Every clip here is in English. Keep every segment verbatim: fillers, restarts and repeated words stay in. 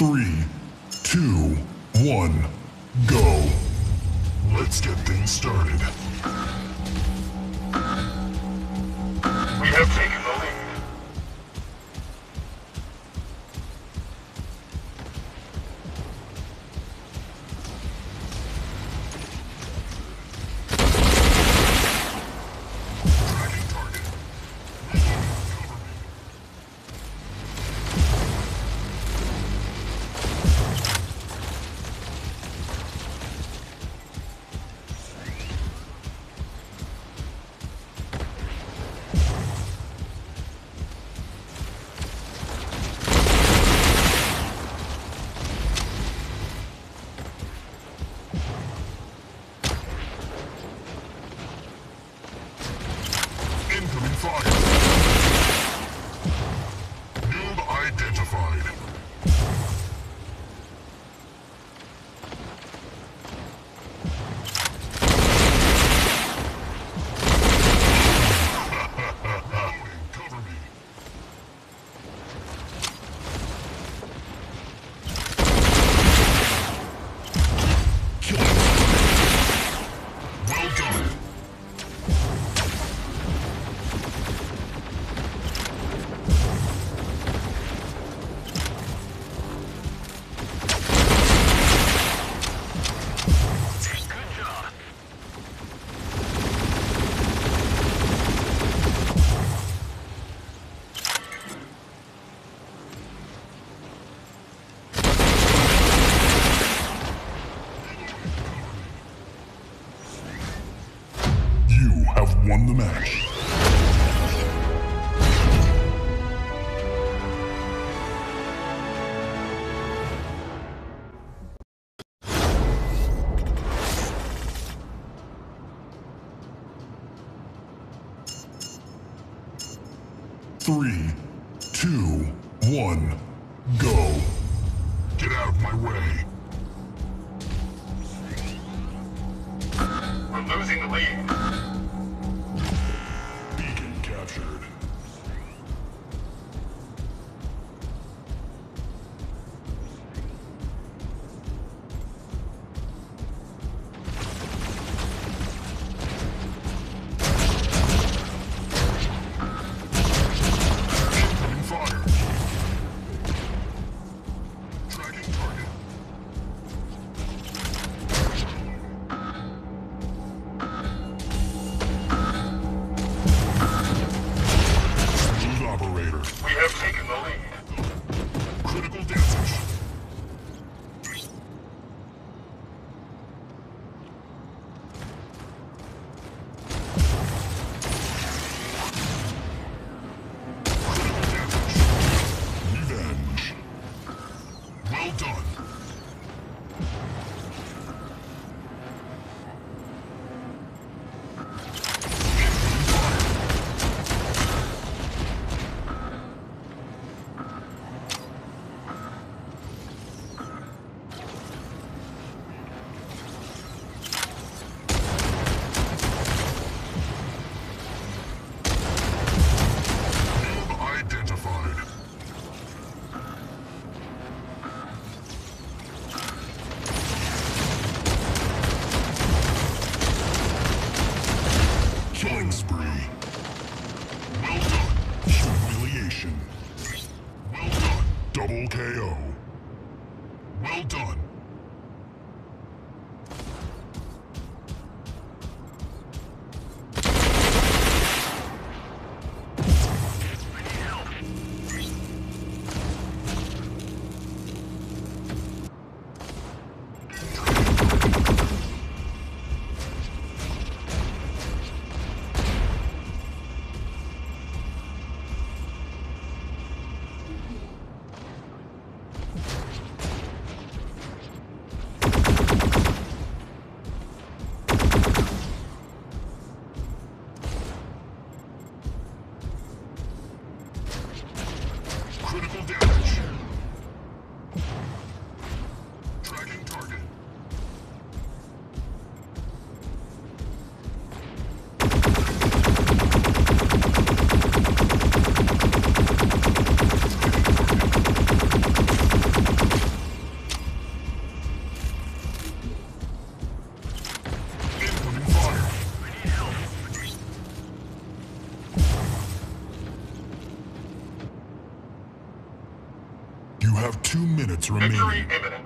Three, two, one, go. Let's get things started. We have taken the lead. Tracking target. Incoming fire. Noob identified. Cover me. Killing. Well done. You have won the match. Three, two, one, go. Get out of my way. We're losing the lead. Beacon captured. Incoming fire. Tracking target. Smooth operator. We have taken the lead. Critical damage. Critical damage. Revenge. Well done. Incoming fire. Noob identified. Killing spree. Well done. Humiliation. Well done. Double K O. Well done. two minutes Victory remaining. imminent.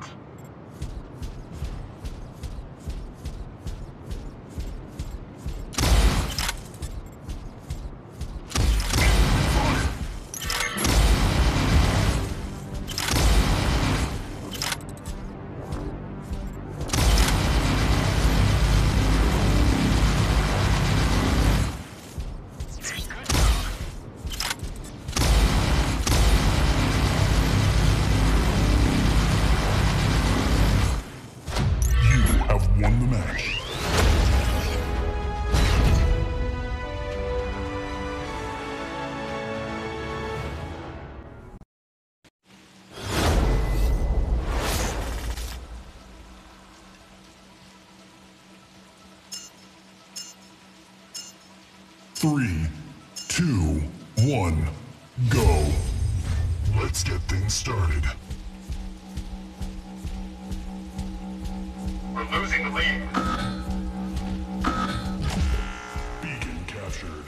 Won the match. Three, two, one, go. Let's get things started. We're losing the lead. Beacon captured.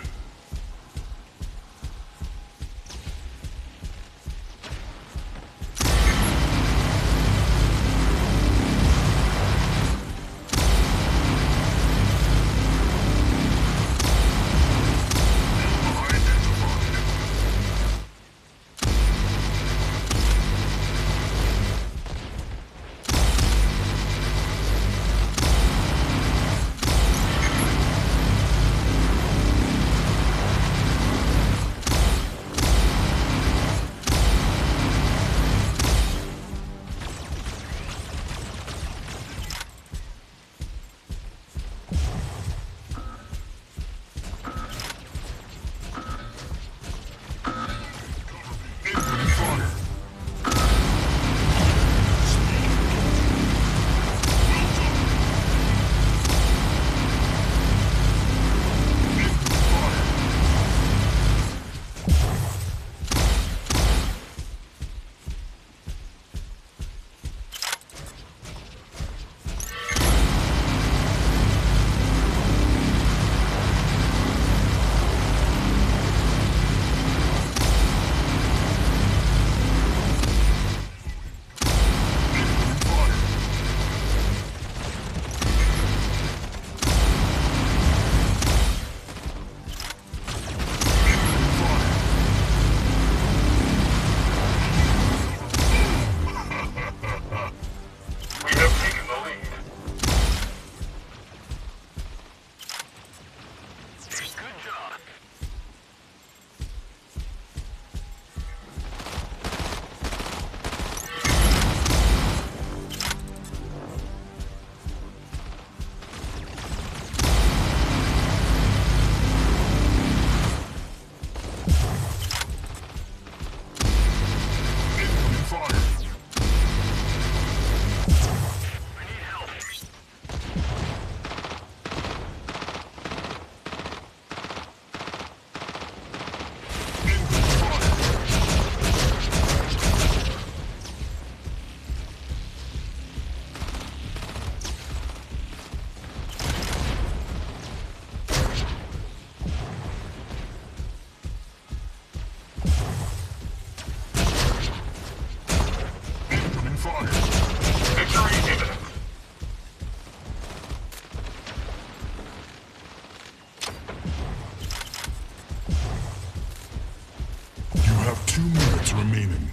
Two minutes remaining.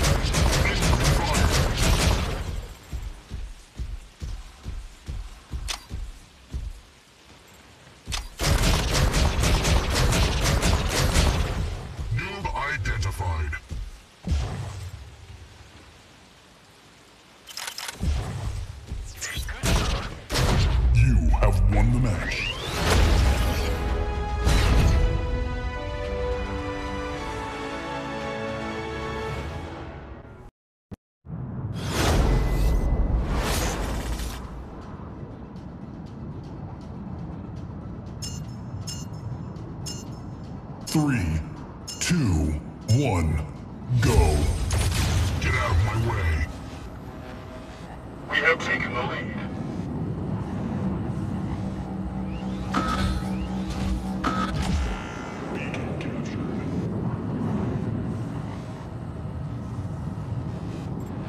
Noob identified. You have won the match. Three, two, one, go. Get out of my way. We have taken the lead. Beacon captured.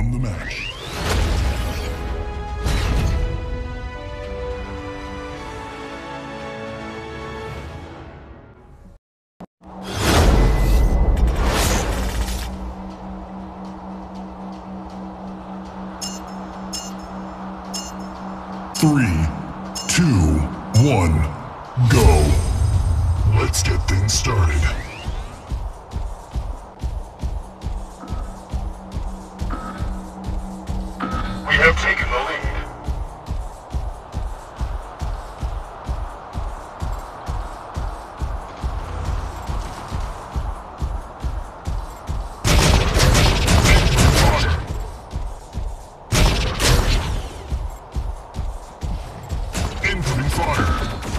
won the match. Three, two, one, go. Let's get things started. We have taken the lead. Incoming fire.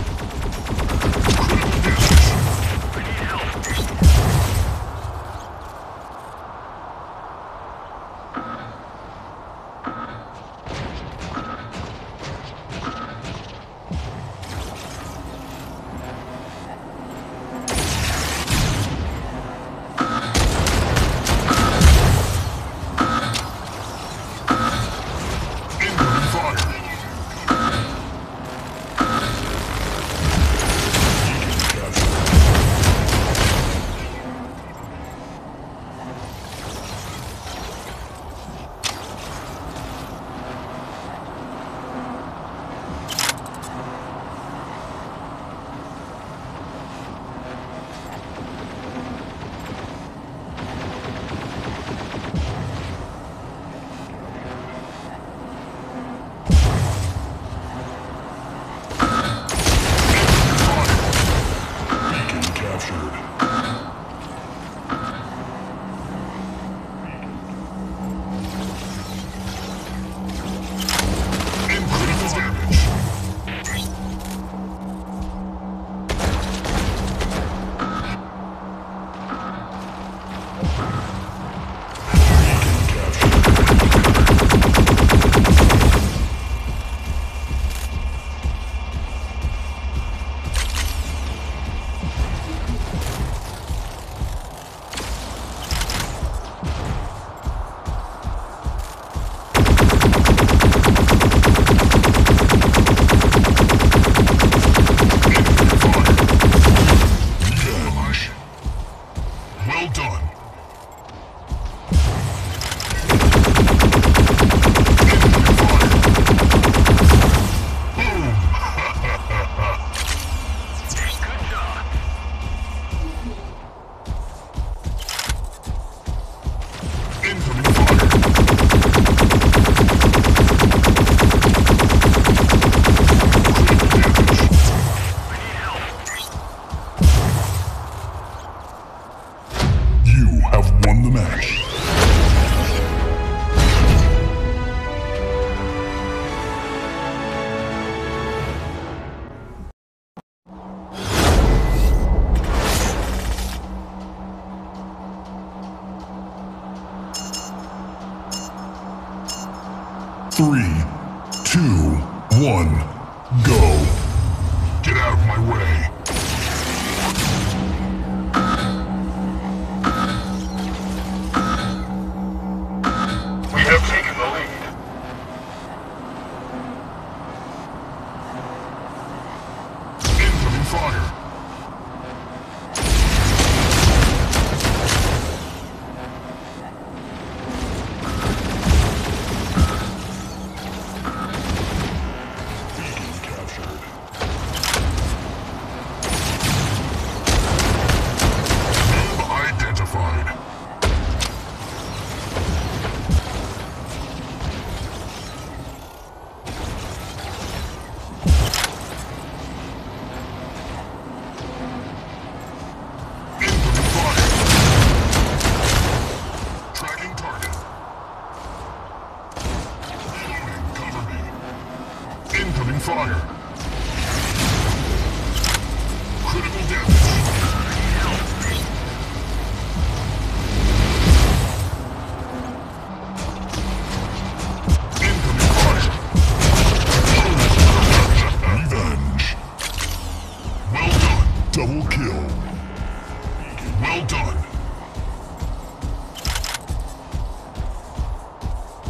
Well done. You have won the match. Three, two, one, go. Get out of my way. We have taken the lead. Incoming fire. Beacon captured. Name identified. Incoming fire. Critical damage. Incoming fire. Revenge. Well done. Double kill. Well done.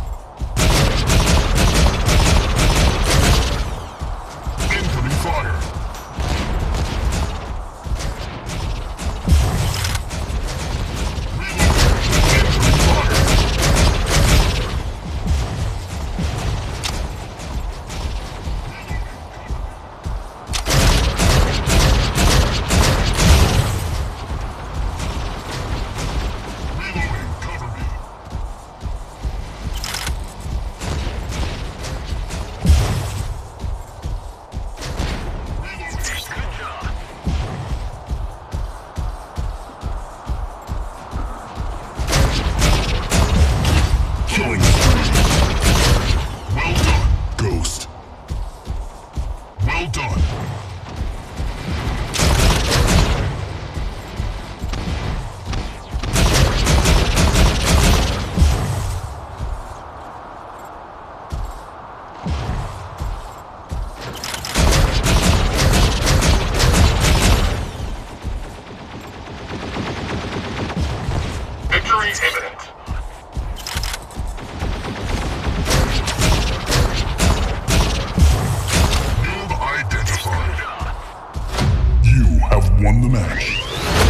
won the match.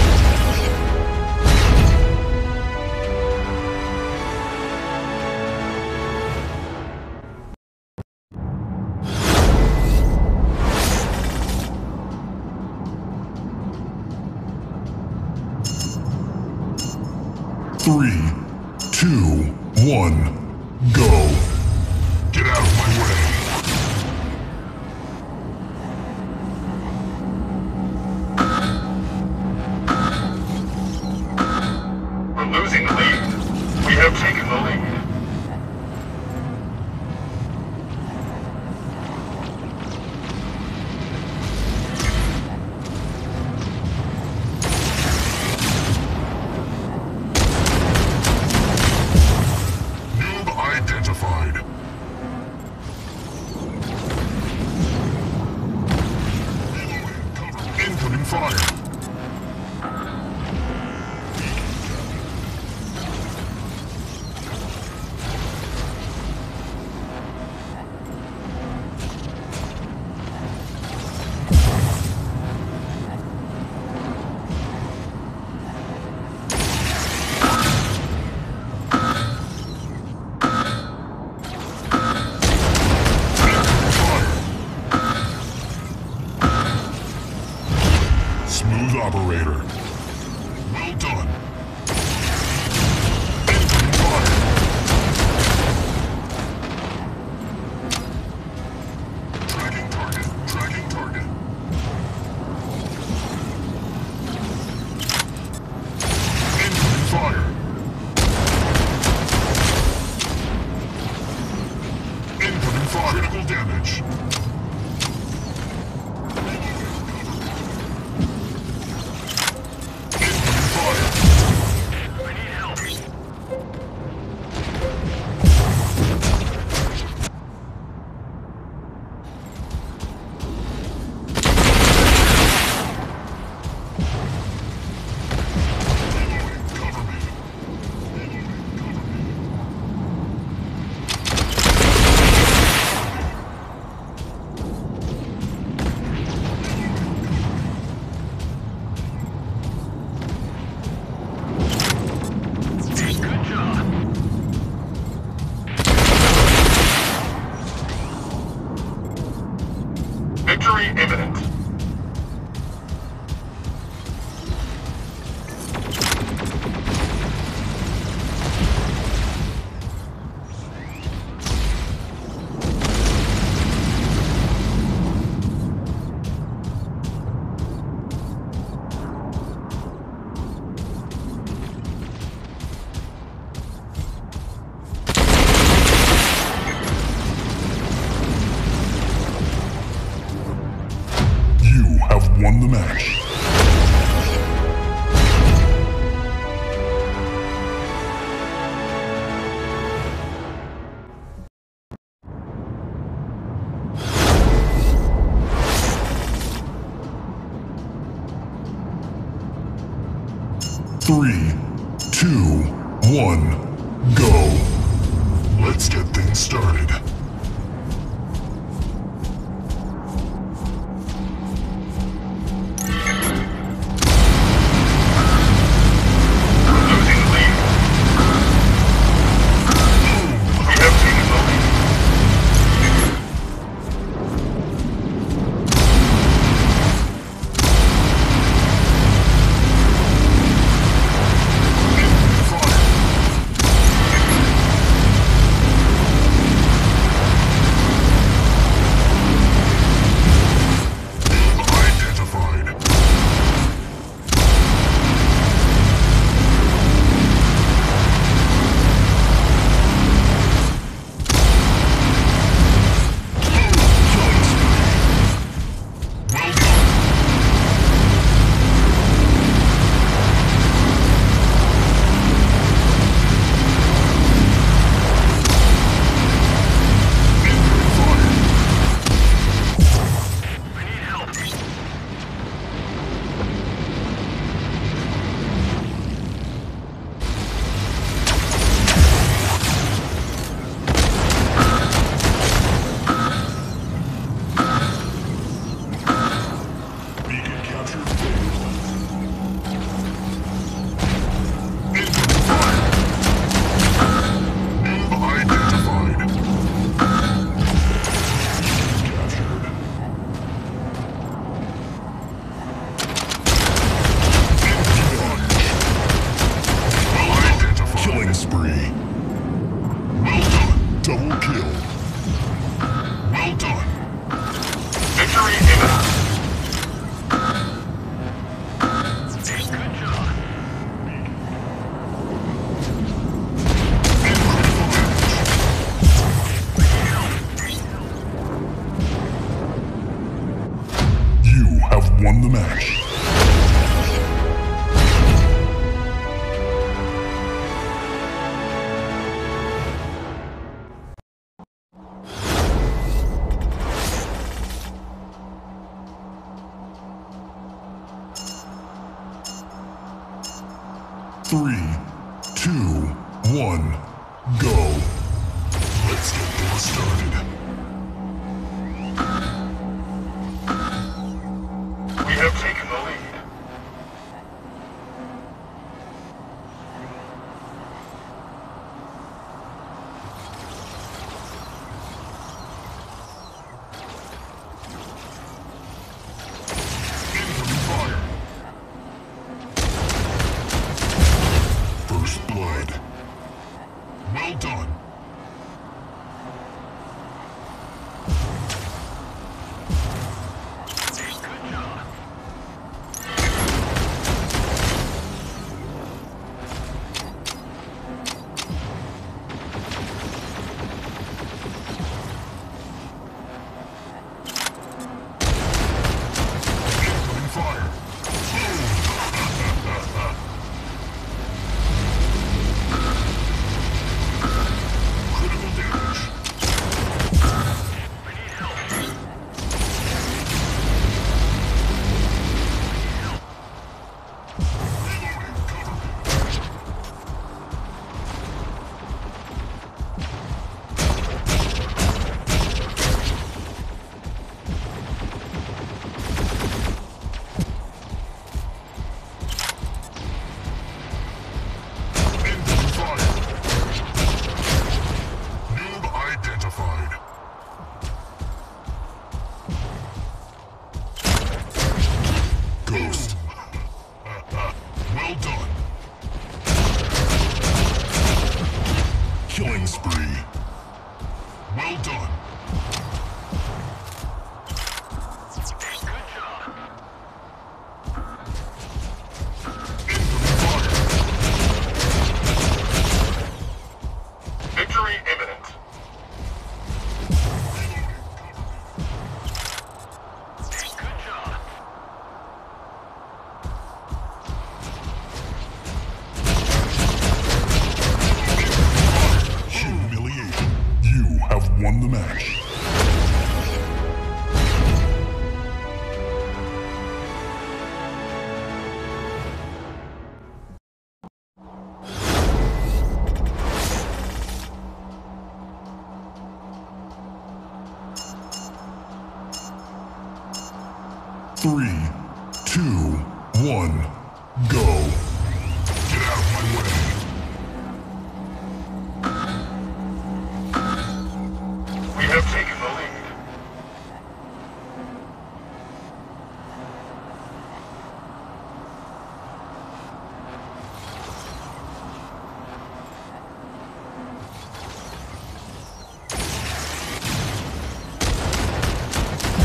Three, two, one, go. Get out of my way. We're losing the lead. We have taken the lead. Identified. Reloading. Cover. Incoming fire. Smooth operator. Well done. Incoming fire. Tracking target. Tracking target. Incoming fire. Incoming fire. Critical damage. Victory imminent. Have won the match. Three, two, one, go. Let's get things started. won the match. Three, two, one, go. Let's get this started. We have taken the lead. Incoming fire. First blood. Well done. Incoming fire. Critical damage. Reloading, cover me. Incoming fire. Noob identified. Ghost. Well done. Killing spree. Well done. Incoming fire. Victory imminent. Humiliation. You have won the match. Three, two, one, go. Get out of my way. We have taken the lead.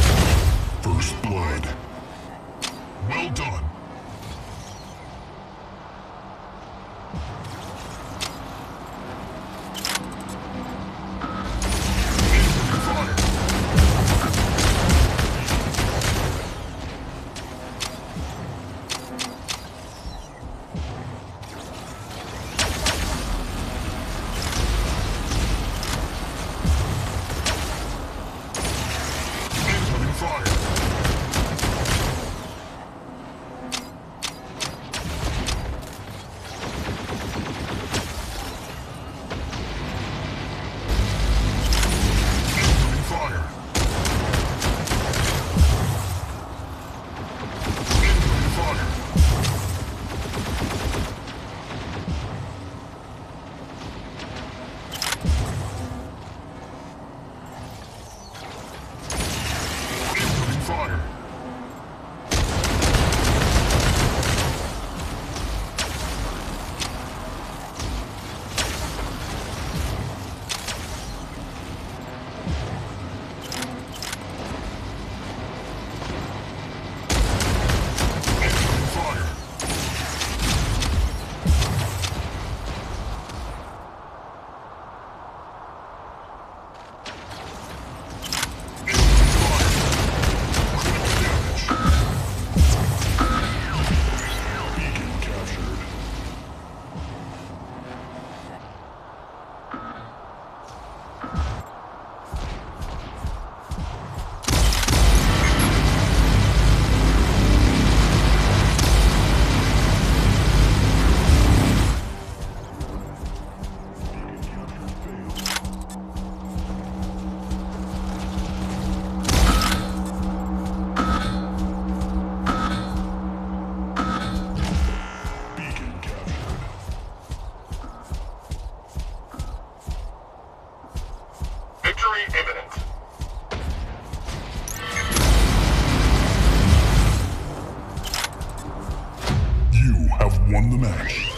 First blood. Well done. Victory imminent. You have won the match.